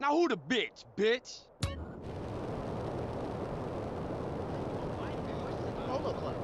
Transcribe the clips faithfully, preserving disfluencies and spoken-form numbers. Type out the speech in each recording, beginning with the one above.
Now who the bitch, bitch? Polo Club.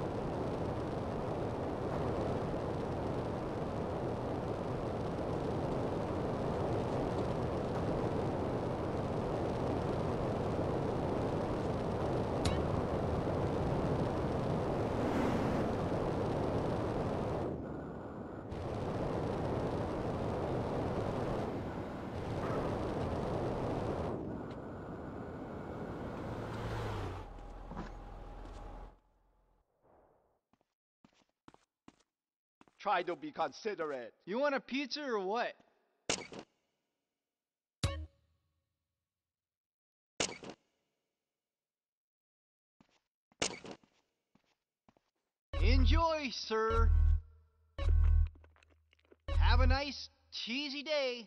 Try to be considerate. You want a pizza or what? Enjoy, sir. Have a nice, cheesy day.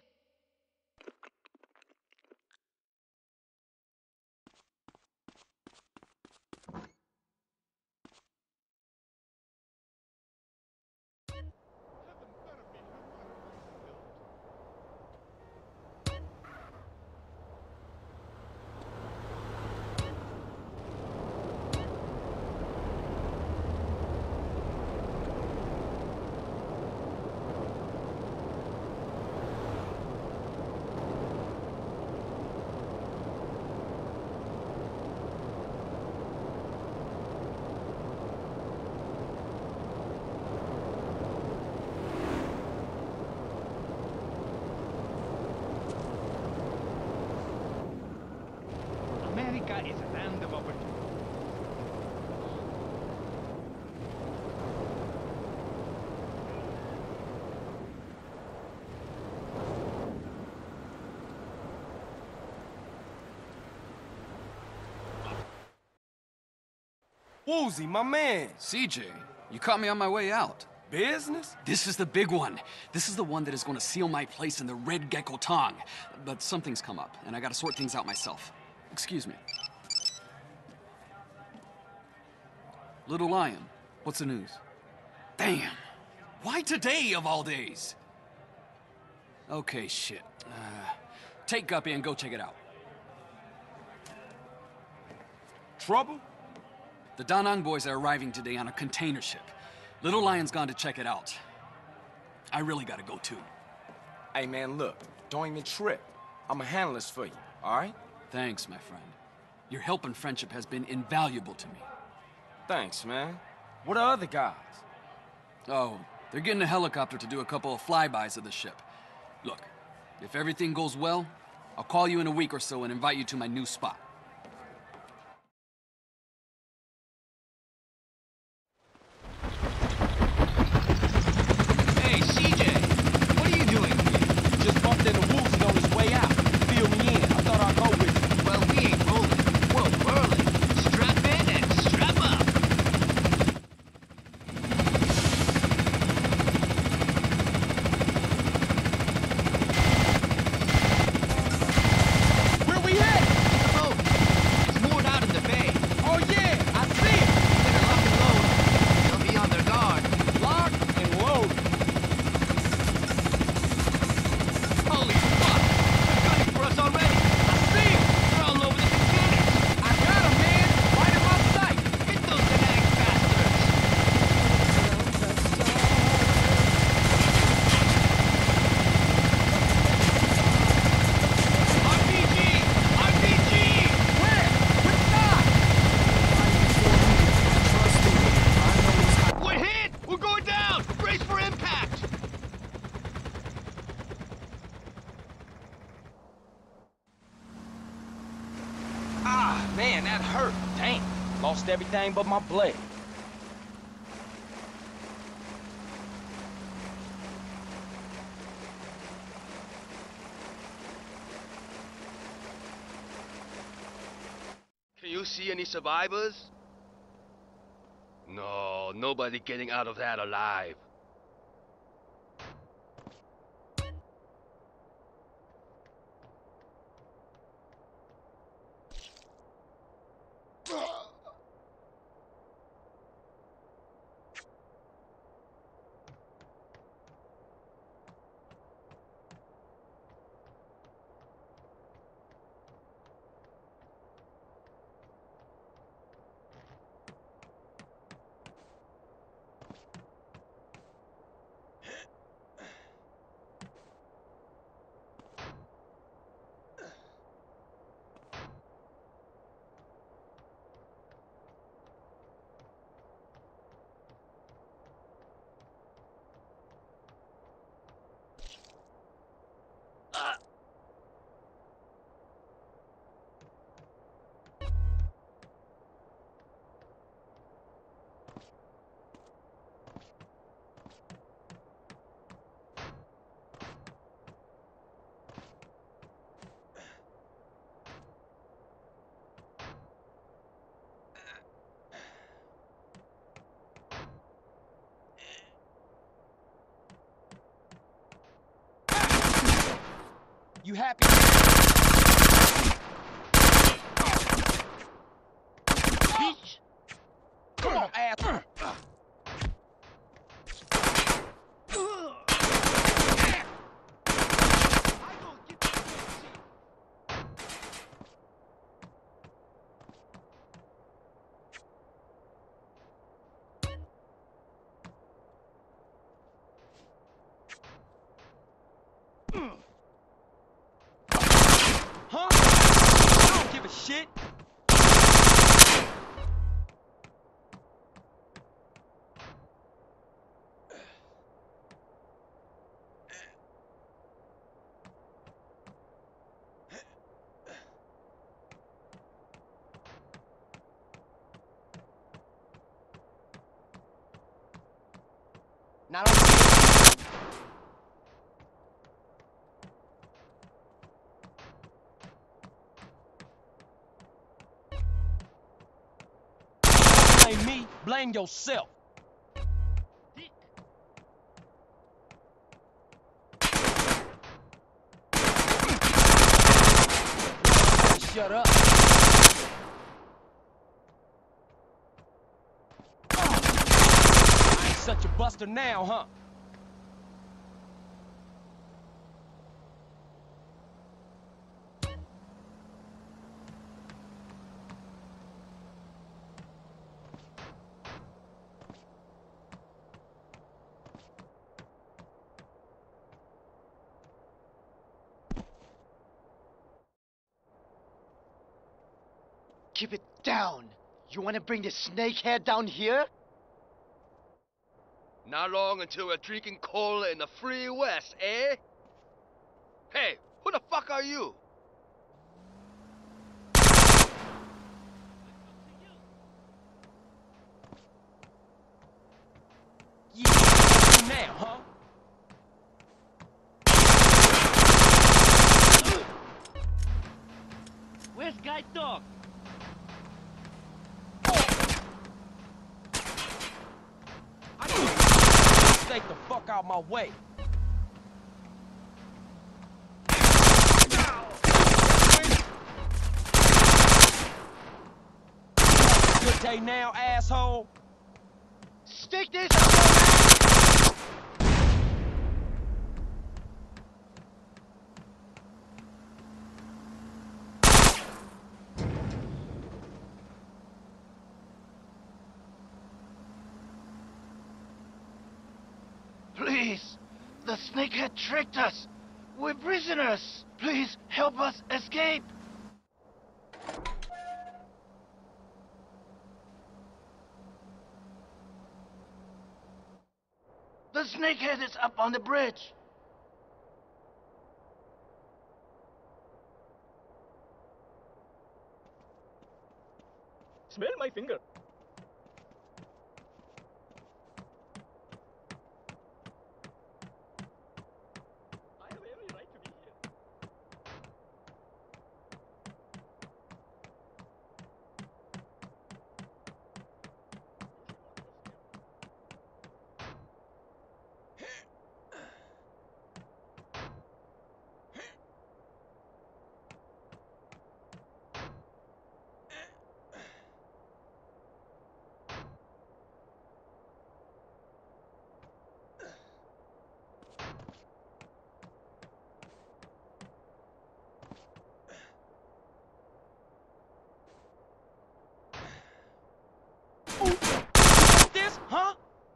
America is a land of opportunity. Woozie, my man. C J, you caught me on my way out. Business? This is the big one. This is the one that is going to seal my place in the Red Gecko Tong. But something's come up, and I gotta sort things out myself. Excuse me. Little Lion, what's the news? Damn! Why today, of all days? Okay, shit. Uh, take Guppy and go check it out. Trouble? The Da Nang boys are arriving today on a container ship. Little Lion's gone to check it out. I really gotta go too. Hey, man, look. Don't even trip. I'ma handle this for you, all right? Thanks, my friend. Your help and friendship has been invaluable to me. Thanks, man. What are other guys? Oh, they're getting a helicopter to do a couple of flybys of the ship. Look, if everything goes well, I'll call you in a week or so and invite you to my new spot. Hey, C J, what are you doing here? Just bumped into Woozie on his way out. Fill me in. I thought I'd go with you. Well, we ain't rolling. We're whirling. Strap in and strap up. Where we at? The boat. It's moored out in the bay. Oh, yeah, I see it. Better lock and load. They'll be on their guard. Lock and load. Holy fuck! They're gunning for us already. I see 'em. They're all over the containers. I got him, man. Right in my sight. Get those Danang bastards. R P G! R P G! Where? Which side? We're hit! We're going down! Brace for impact! Ah, man, that hurt. Damn. Lost everything but my blade. Can you see any survivors? No, nobody getting out of that alive. You happy? Bitch! Come on, ass! Huh? I don't give a shit. Not on. Blame me, blame yourself. Shut up. I ain't such a buster now, huh? Keep it down. You want to bring the snakehead down here? Not long until we're drinking cola in the free west, eh? Hey, who the fuck are you? Yeah, now, huh? Where's Guy Dog? I need stay the fuck out my way. Good day now, asshole. Stick this up, man! Please, the snakehead tricked us. We're prisoners. Please help us escape. The snakehead is up on the bridge. Smell my finger. I have every right to be here. This, huh?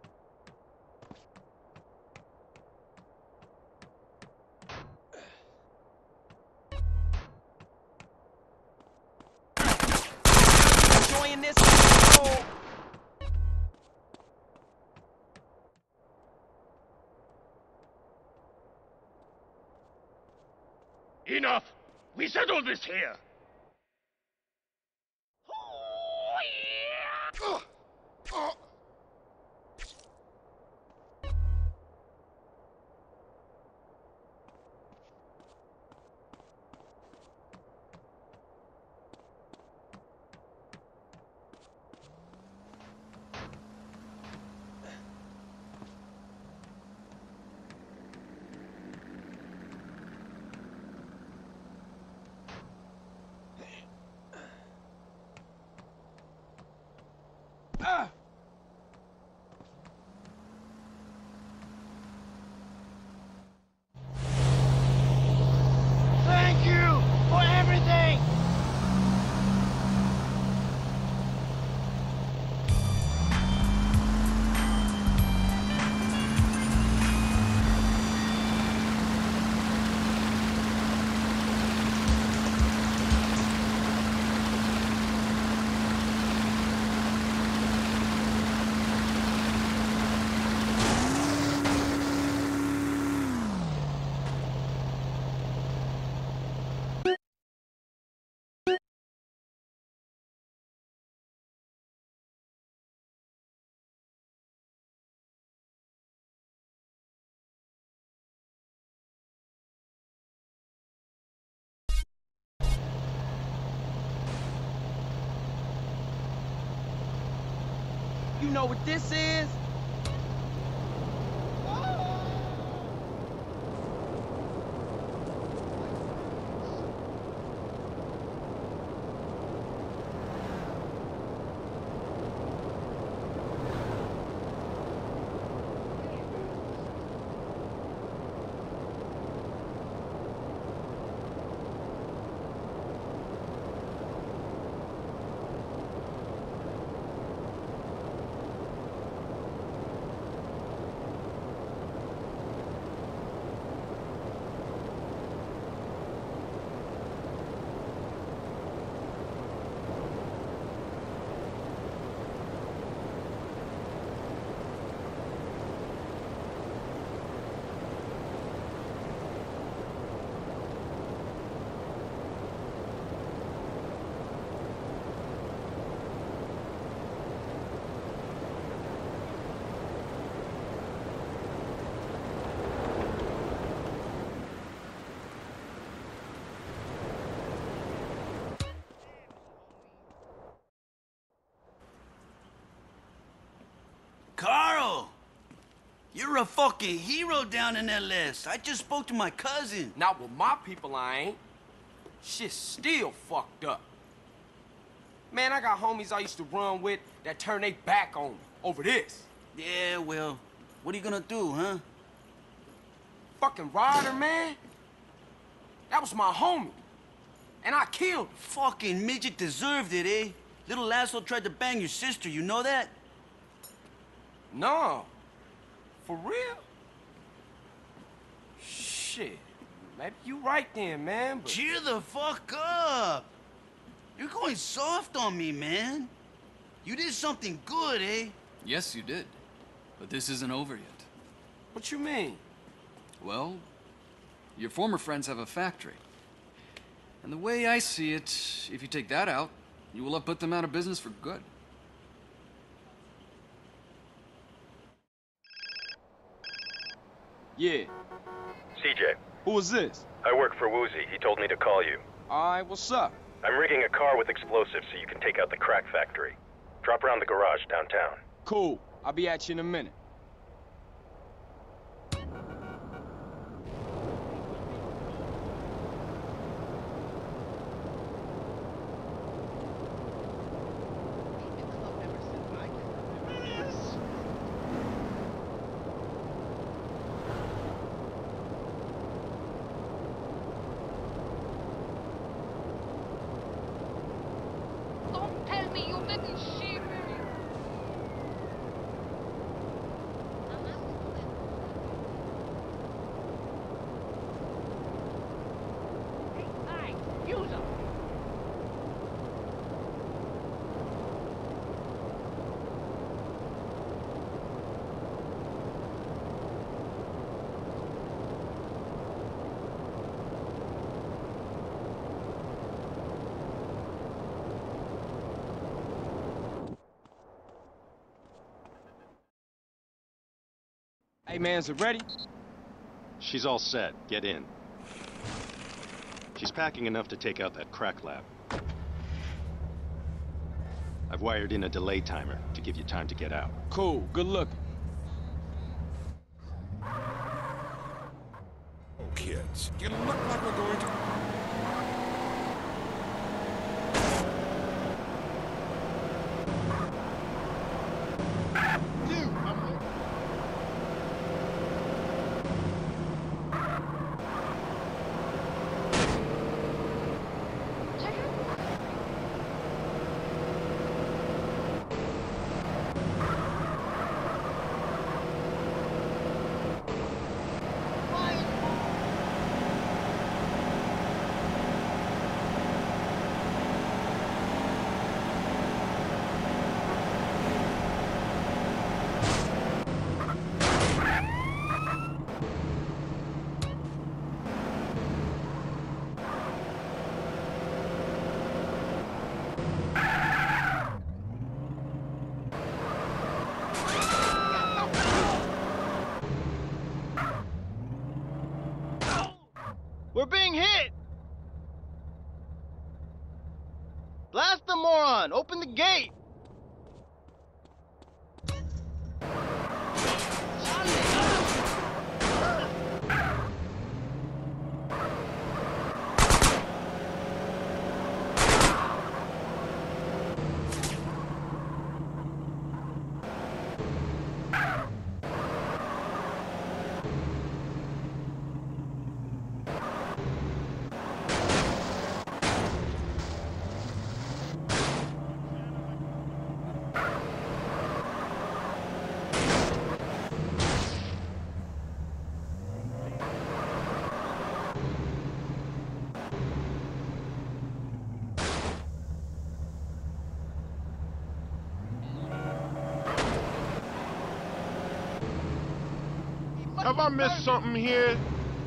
Enjoying this? Oh. Enough! We settled this here! You know what this is? Carl! You're a fucking hero down in L S. I just spoke to my cousin. Not with my people, I ain't. Shit's still fucked up. Man, I got homies I used to run with that turned their back on me over this. Yeah, well, what are you gonna do, huh? Fucking Ryder, man. That was my homie. And I killed him. Fucking midget deserved it, eh? Little asshole tried to bang your sister, you know that? No. For real? Shit. Maybe you right then, man, but... Cheer the fuck up! You're going soft on me, man. You did something good, eh? Yes, you did. But this isn't over yet. What you mean? Well, your former friends have a factory. And the way I see it, if you take that out, you will have put them out of business for good. Yeah. C J, Who is this? I work for Woozie. He told me to call you. Alright, what's up? I'm rigging a car with explosives so you can take out the crack factory. Drop around the garage downtown. Cool. I'll be at you in a minute. Don't tell me you didn't see me. Hey, hi, use 'em. Hey, man, is it ready? She's all set. Get in. She's packing enough to take out that crack lab. I've wired in a delay timer to give you time to get out. Cool. Good looking. Oh, kids, you look like we're going to... We're being hit! Blast the moron! Open the gate! Have I missed something here?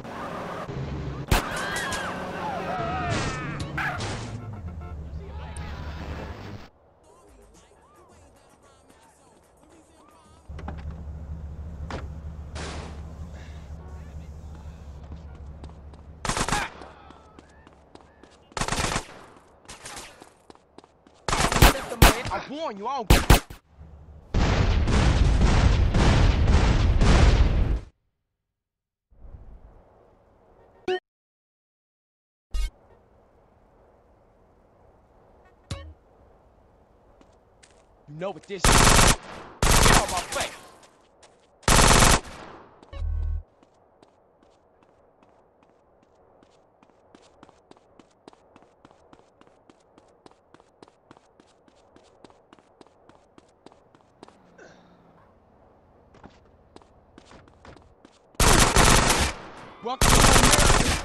I warn you, I don't get... You know what this is? Get out my face! Welcome to America!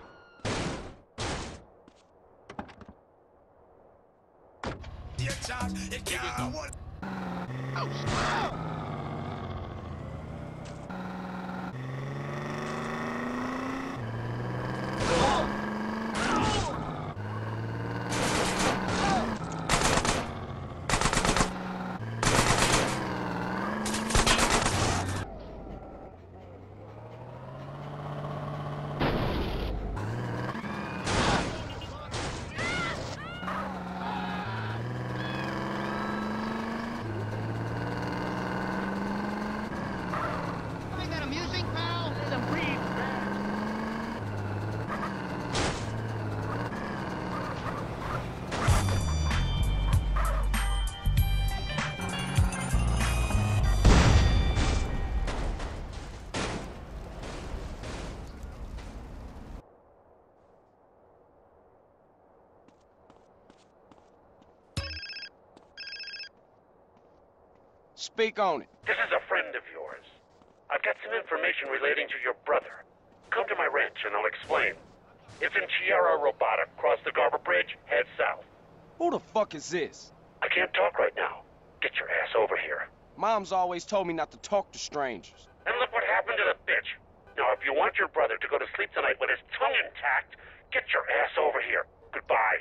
Speak on it. This is a friend of yours. I've got some information relating to your brother. Come to my ranch and I'll explain. It's in Tierra Robata. Cross the Garber Bridge, head south. Who the fuck is this? I can't talk right now. Get your ass over here. Mom's always told me not to talk to strangers. And look what happened to the bitch. Now, if you want your brother to go to sleep tonight with his tongue intact, get your ass over here. Goodbye.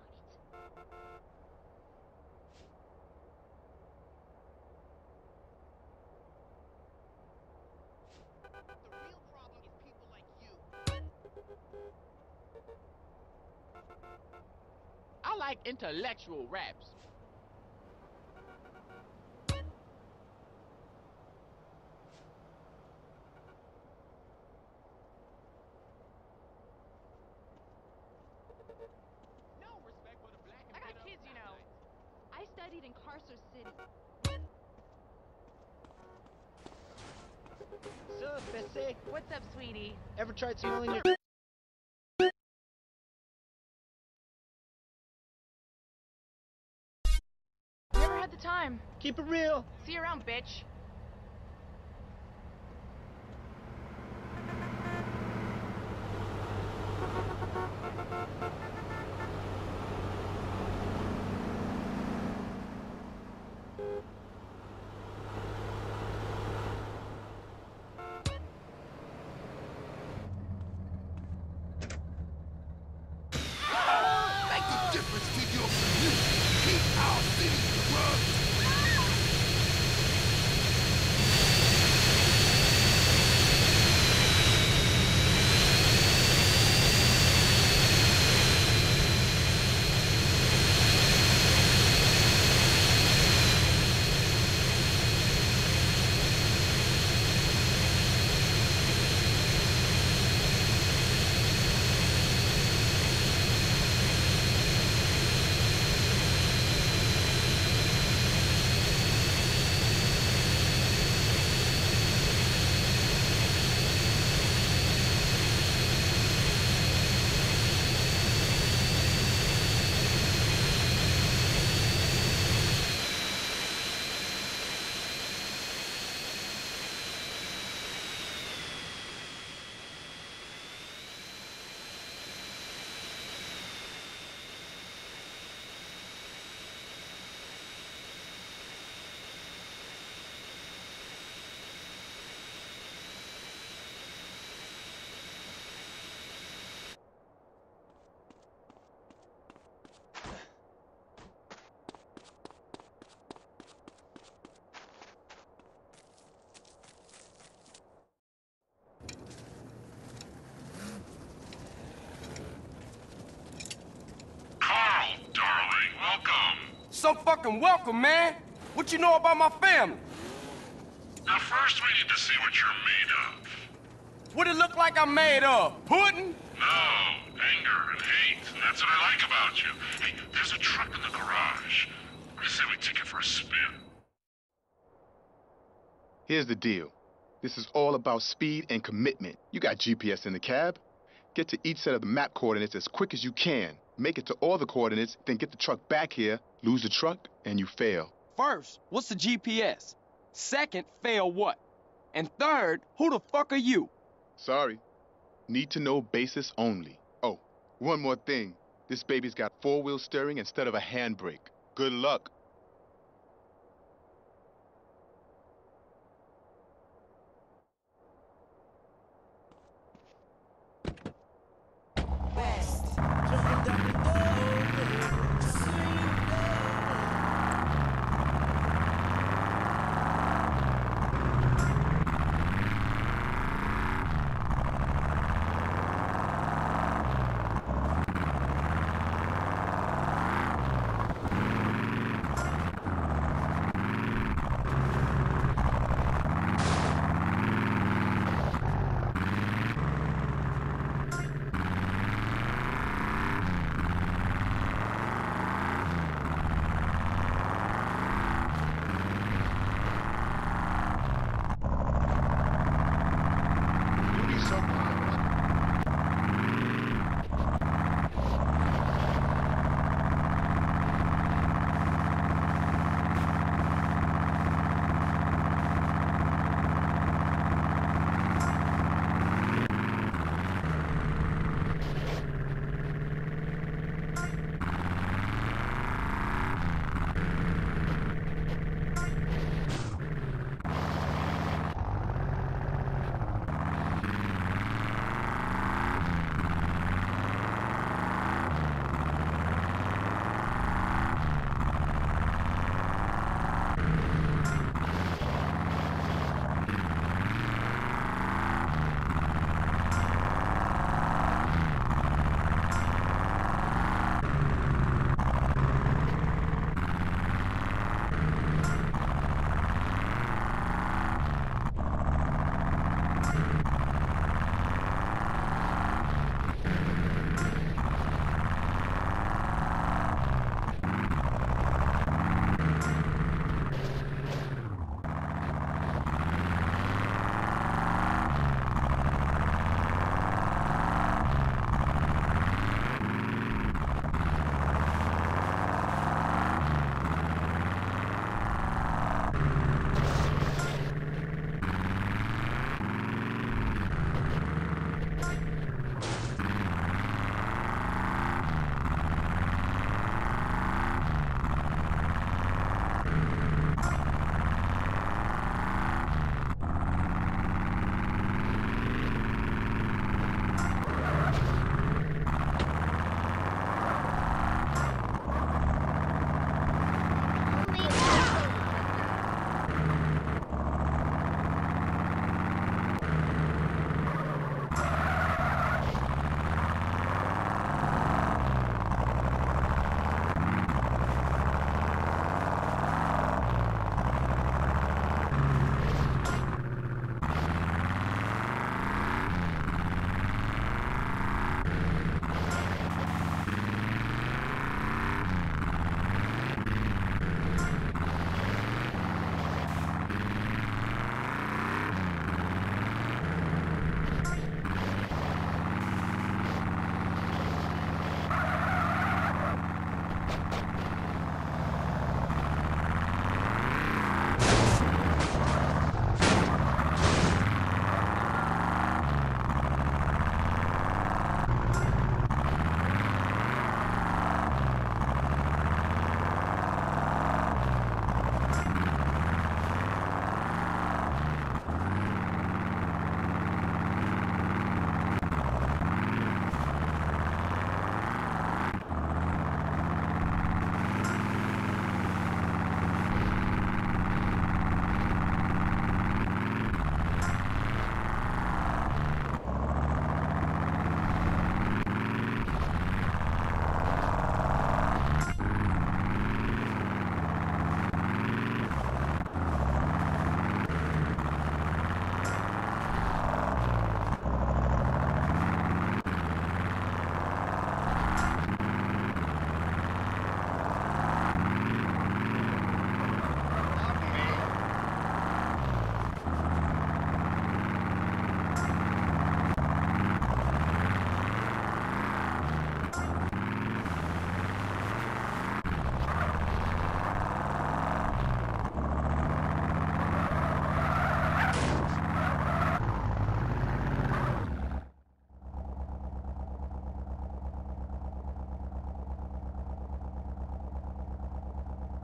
I like intellectual raps. No respect for the black and I got bitter kids, you know. Palestine. I studied in Carcer City. Sup, Bessie? What's up, sweetie? Ever tried smelling your... Never had the time. Keep it real. See you around, bitch. Make the difference to your community. Keep our city run. so fucking welcome, man. What you know about my family? Now first we need to see what you're made of. What it look like I'm made of? Pudding? No, anger and hate. That's what I like about you. Hey, there's a truck in the garage. I say we take it for a spin. Here's the deal. This is all about speed and commitment. You got G P S in the cab. Get to each set of the map coordinates as quick as you can. Make it to all the coordinates, then get the truck back here, lose the truck, and you fail. First, what's the G P S? Second, fail what? And third, who the fuck are you? Sorry. Need to know basis only. Oh, one more thing. This baby's got four-wheel steering instead of a handbrake. Good luck.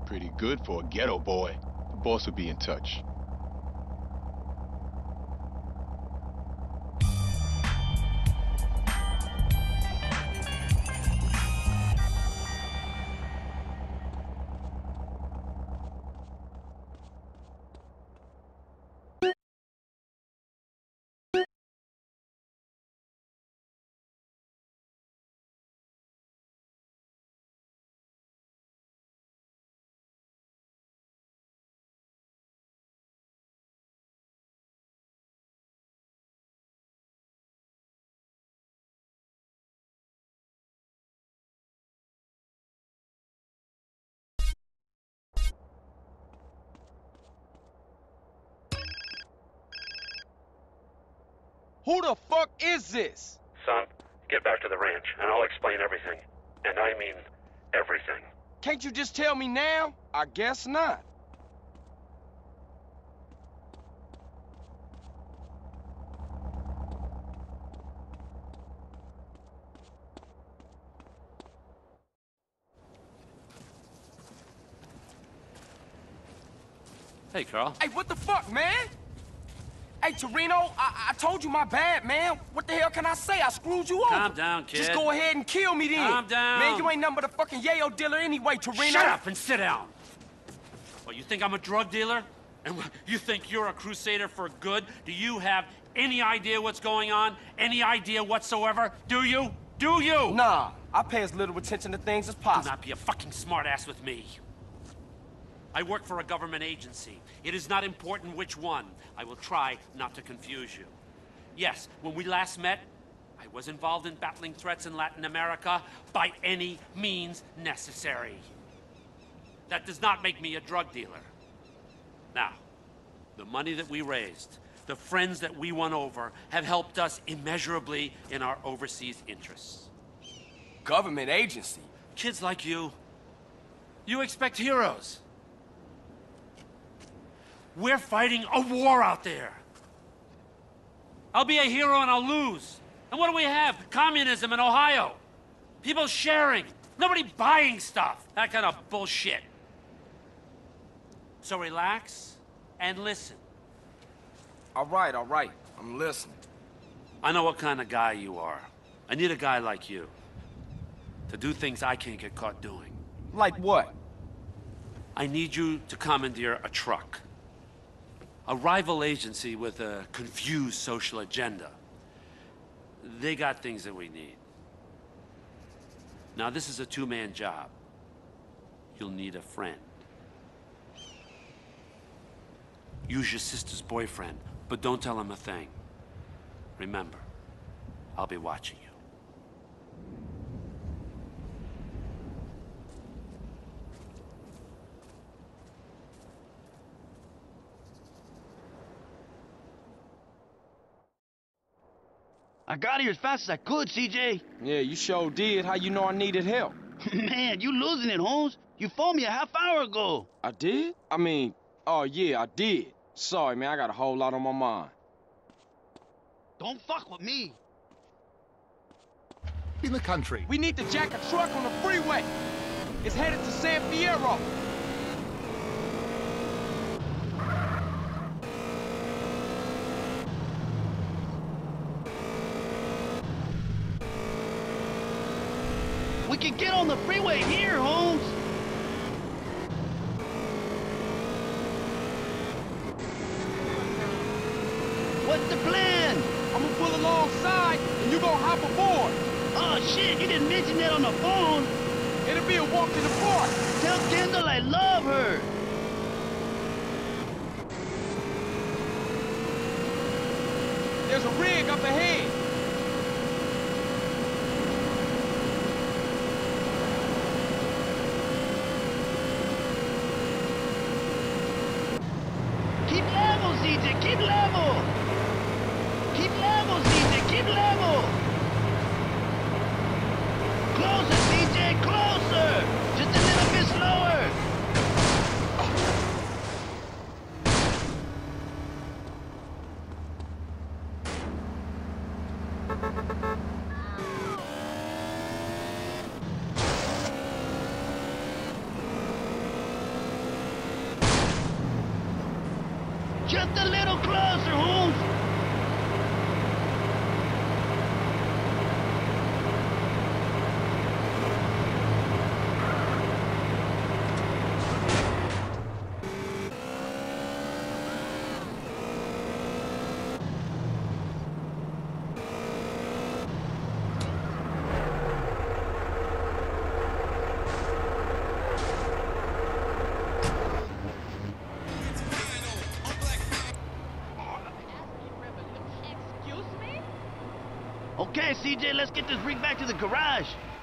Pretty good for a ghetto boy. The boss will be in touch. Who the fuck is this? Son, get back to the ranch, and I'll explain everything. And I mean everything. Can't you just tell me now? I guess not. Hey, Carl. Hey, what the fuck, man? Hey, Toreno, I, I told you my bad, man. What the hell can I say? I screwed you over. Calm down, kid. Just go ahead and kill me then. Calm down. Man, you ain't nothing but a fucking yayo dealer anyway, Toreno. Shut up and sit down. Well, you think I'm a drug dealer? And you think you're a crusader for good? Do you have any idea what's going on? Any idea whatsoever? Do you? Do you? Nah, I pay as little attention to things as possible. Do not be a fucking smartass with me. I work for a government agency. It is not important which one. I will try not to confuse you. Yes, when we last met, I was involved in battling threats in Latin America by any means necessary. That does not make me a drug dealer. Now, the money that we raised, the friends that we won over, have helped us immeasurably in our overseas interests. Government agency? Kids like you, you expect heroes. We're fighting a war out there. I'll be a hero and I'll lose. And what do we have? Communism in Ohio. People sharing. Nobody buying stuff. That kind of bullshit. So relax and listen. All right, all right. I'm listening. I know what kind of guy you are. I need a guy like you to do things I can't get caught doing. Like what? I need you to commandeer a truck. A rival agency with a confused social agenda. They got things that we need. Now, this is a two-man job. You'll need a friend. Use your sister's boyfriend, but don't tell him a thing. Remember, I'll be watching you. I got here as fast as I could, C J. Yeah, you sure did. How you know I needed help? Man, you losing it, Holmes. You phoned me a half hour ago. I did? I mean, oh yeah, I did. Sorry, man, I got a whole lot on my mind. Don't fuck with me. In the country. We need to jack a truck on the freeway. It's headed to San Fierro. We can get on the freeway here, Holmes. What's the plan? I'm gonna pull alongside, and you gonna hop aboard. Oh, shit, you didn't mention that on the phone. It'll be a walk in the park. Tell Kendall I love her. There's a rig up ahead. Keep level, C J, keep level. Keep level, C J, keep level. Closer, C J, closer. Just a little bit slower. little closer, Holmes. Okay, C J, let's get this rig back to the garage.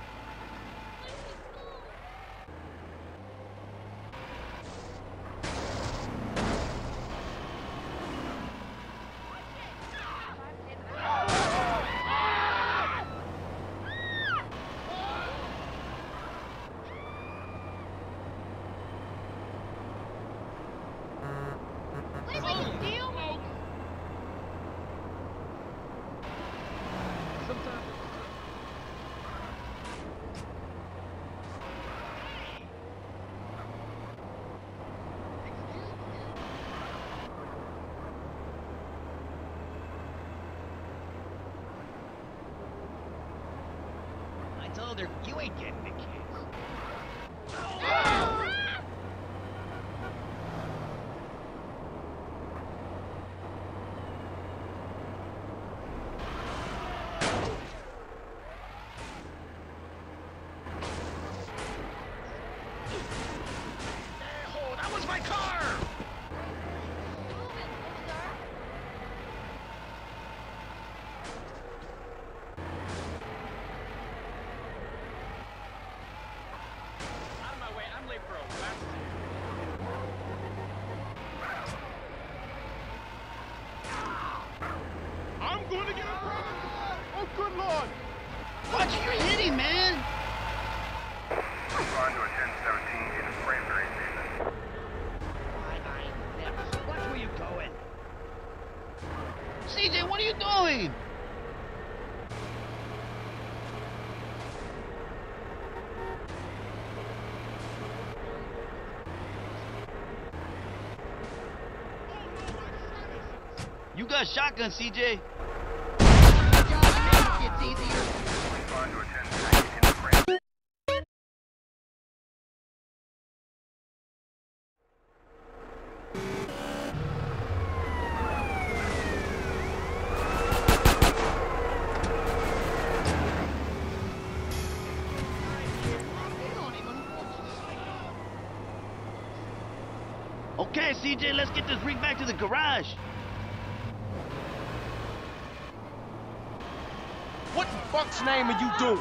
I told her, you ain't getting the kids. Oh, that was my car! Out of my way, I'm late for a last I'm going to get a ride! Oh, good lord! Watch your hitting, man. Respond to a ten seventeen in Cranberry Station. I, I never. Watch where you're going. C J, what are you doing? You got shotgun, C J. It's easier. Respond to a ten seventeen in Cranberry. Okay, C J, let's get this rig back to the garage. What the fuck's name are you doing?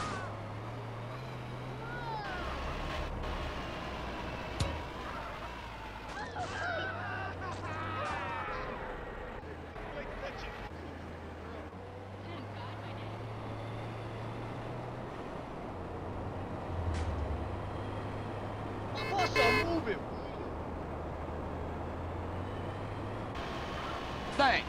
What's a moving? Thanks.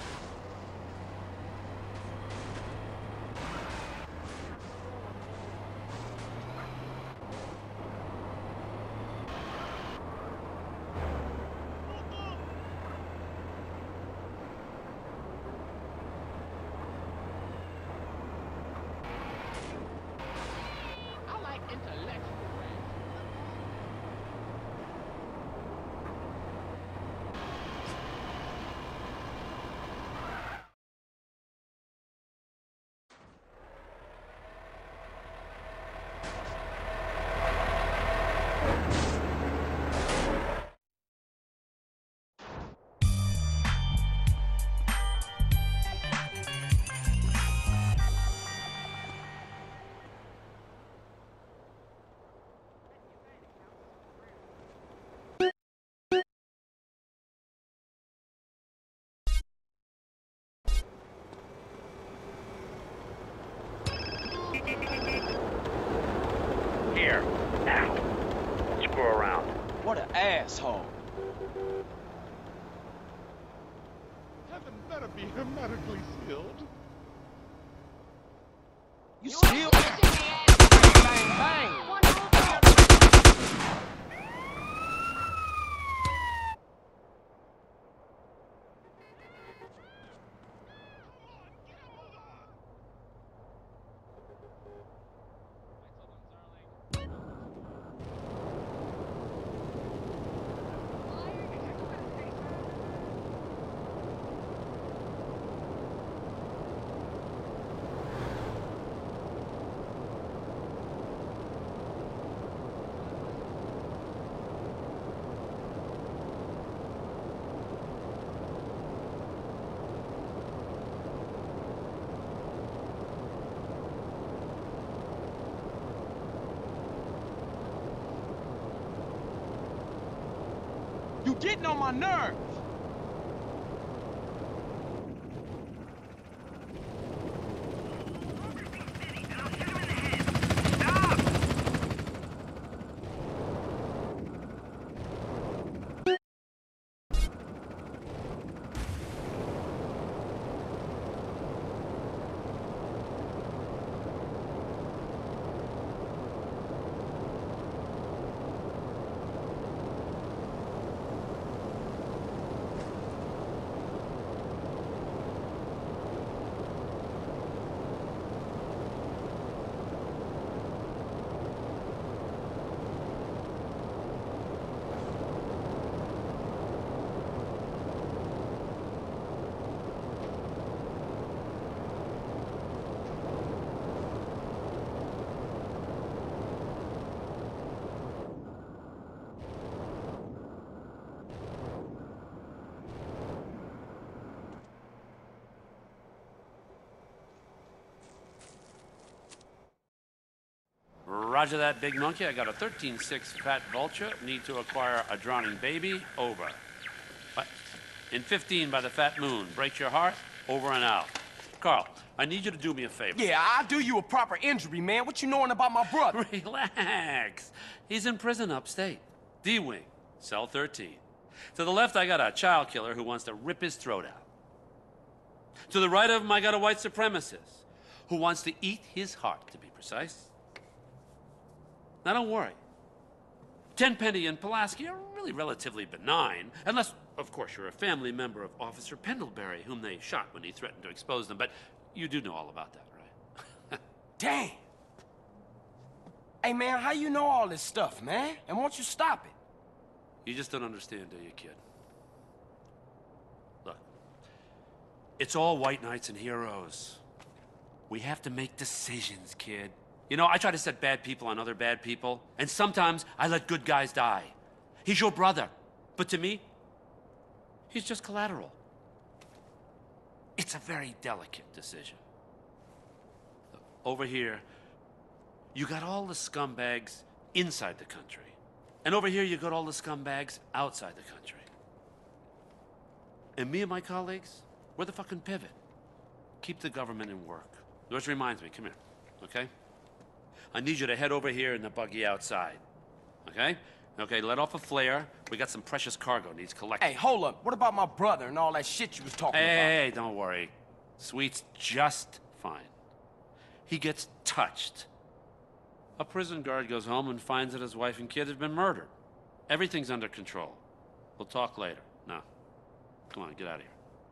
I like intellectual raps. Here, now. Screw around. What an asshole. Heaven better be hermetically sealed. You still bang bang. getting on my nerves. Roger that, big monkey. I got a thirteen six fat vulture. Need to acquire a drowning baby. Over. What? In fifteen by the fat moon. Break your heart. Over and out. Carl, I need you to do me a favor. Yeah, I'll do you a proper injury, man. What you knowing about my brother? Relax. He's in prison upstate. D-Wing, cell thirteen. To the left, I got a child killer who wants to rip his throat out. To the right of him, I got a white supremacist who wants to eat his heart, to be precise. Now, don't worry. Tenpenny and Pulaski are really relatively benign, unless, of course, you're a family member of Officer Pendlebury, whom they shot when he threatened to expose them. But you do know all about that, right? Damn. Hey, man, how you know all this stuff, man? And won't you stop it? You just don't understand, do you, kid? Look, it's all white knights and heroes. We have to make decisions, kid. You know, I try to set bad people on other bad people, and sometimes I let good guys die. He's your brother, but to me, he's just collateral. It's a very delicate decision. Over here, you got all the scumbags inside the country, and over here you got all the scumbags outside the country. And me and my colleagues, we're the fucking pivot. Keep the government in work. Which reminds me, come here, okay? I need you to head over here in the buggy outside. Okay? Okay, let off a flare. We got some precious cargo needs collecting. Hey, hold up. What about my brother and all that shit you was talking hey, about? Hey, hey, don't worry. Sweet's just fine. He gets touched. A prison guard goes home and finds that his wife and kid have been murdered. Everything's under control. We'll talk later. Now, come on, get out of here.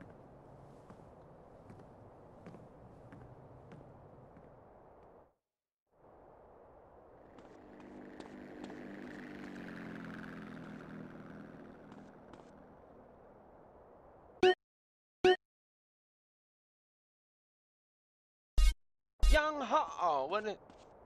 Young Ho, wasn't it?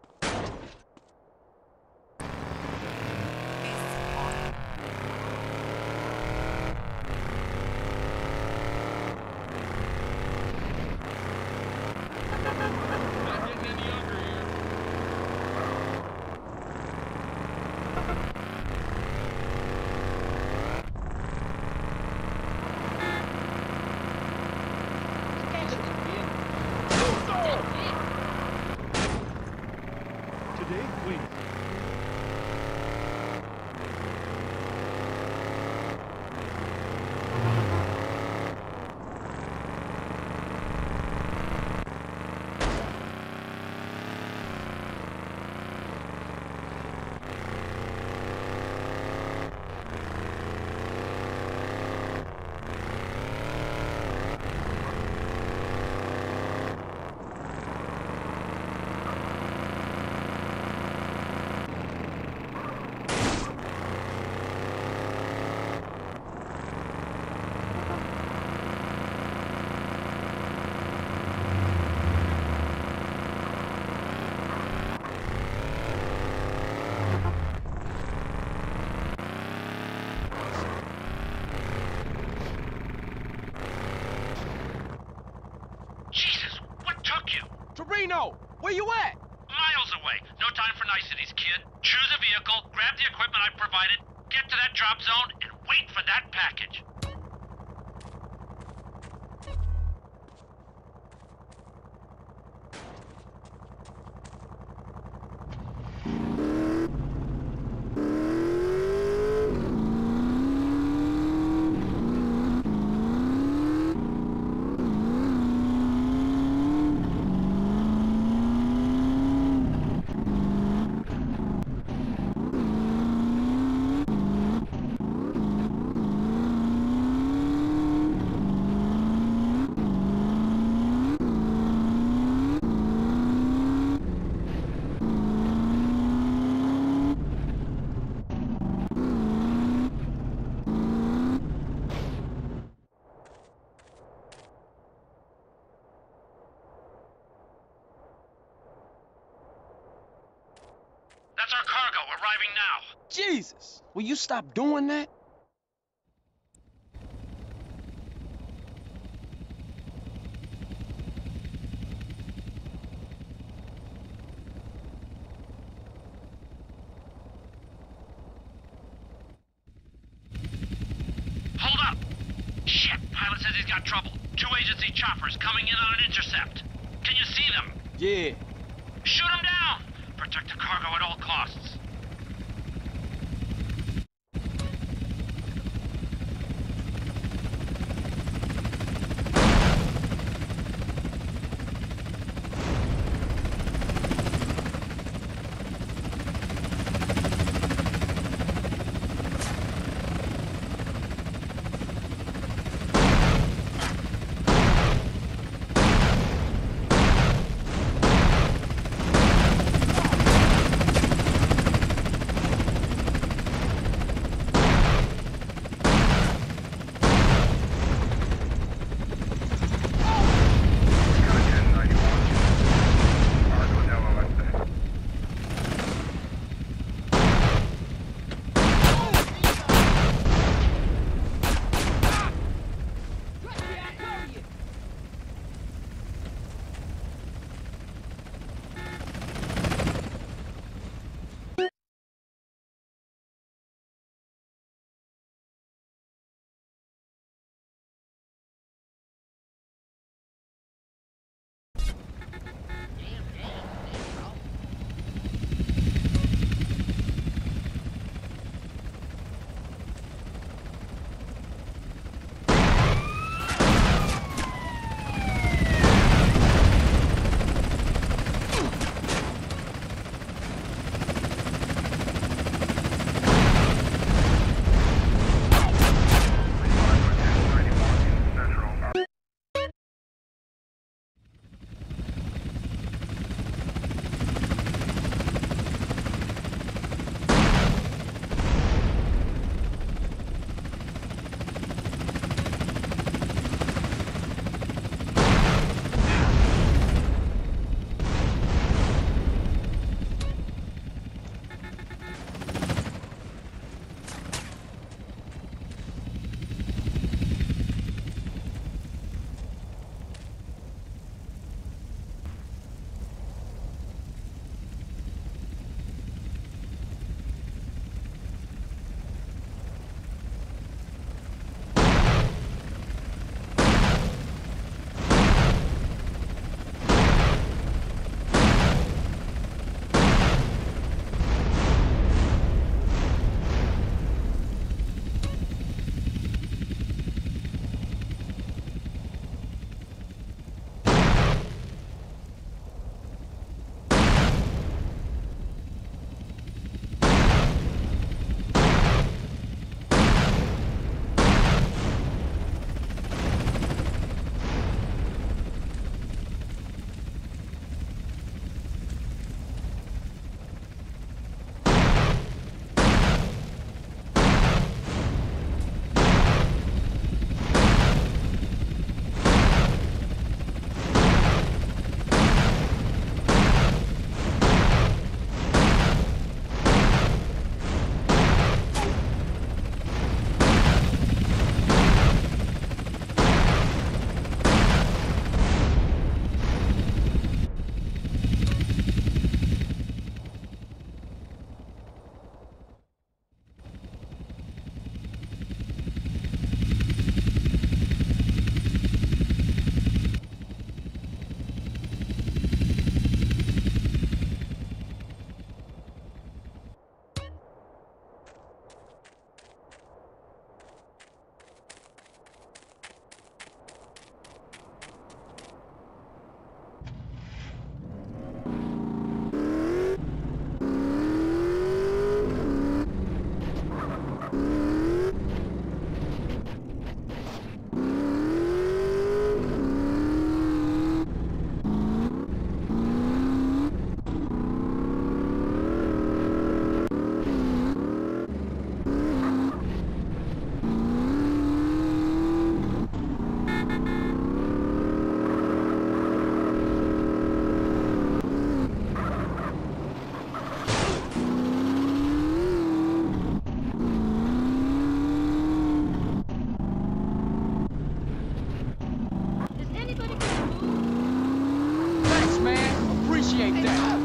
Not getting any younger here. Today, please. Torino, where you at? Miles away. No time for niceties, kid. Choose a vehicle, grab the equipment I provided, get to that drop zone, and Wait for that package. That's our cargo, arriving now. Jesus! Will you stop doing that? Hold up! Shit, pilot says he's got trouble. Two agency choppers coming in on an intercept. Can you see them? Yeah. Shoot them down! Protect the cargo at all costs. appreciate that.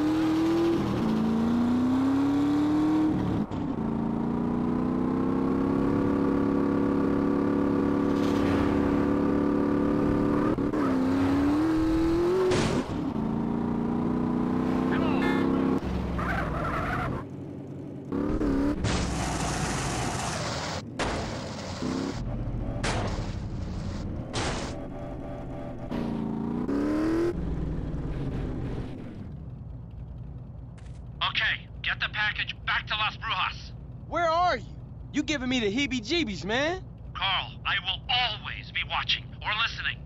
Okay, get the package back to Las Brujas. Where are you? You giving me the heebie-jeebies, man. Carl, I will always be watching or listening.